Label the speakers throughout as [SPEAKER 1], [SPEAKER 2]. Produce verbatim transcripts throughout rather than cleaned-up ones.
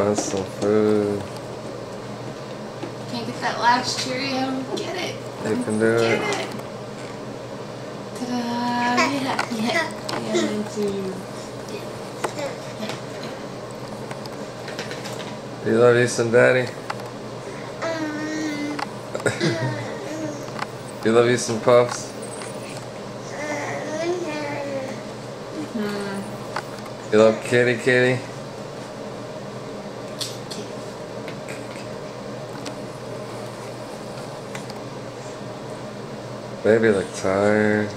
[SPEAKER 1] wants some food.
[SPEAKER 2] Can't get that last Cheerio? Get it.
[SPEAKER 1] You can do
[SPEAKER 2] Get
[SPEAKER 1] it.
[SPEAKER 2] it. Ta-da! Yeah, yeah, yeah, me too.
[SPEAKER 1] Do you love you some daddy? You love you some puffs?
[SPEAKER 2] Hmm.
[SPEAKER 1] You love kitty kitty? Baby look tired.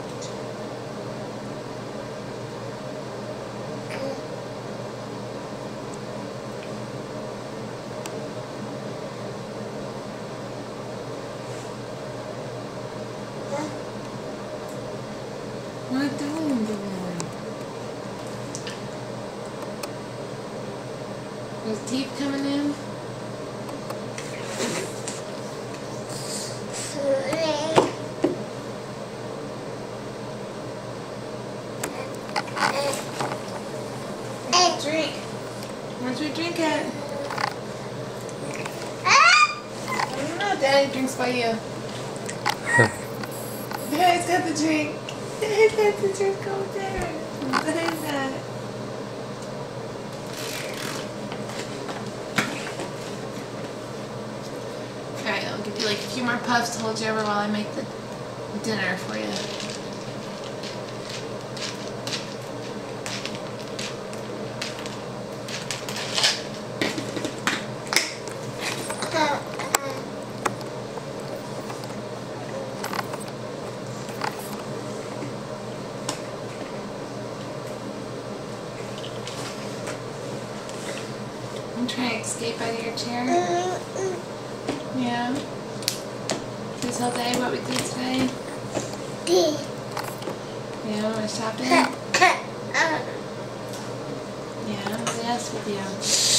[SPEAKER 2] What doing doing? There's teeth coming in? Drink. Where's your drink at? I don't know. Daddy drinks by you. Daddy's got the drink. Daddy's got the drink over there. What is that? Alright, I'll give you like a few more puffs to hold you over while I make the dinner for you. I'm trying to escape out of your chair. Yeah. This whole day, what we did today? Yeah, we're shopping? Yeah, what else we do?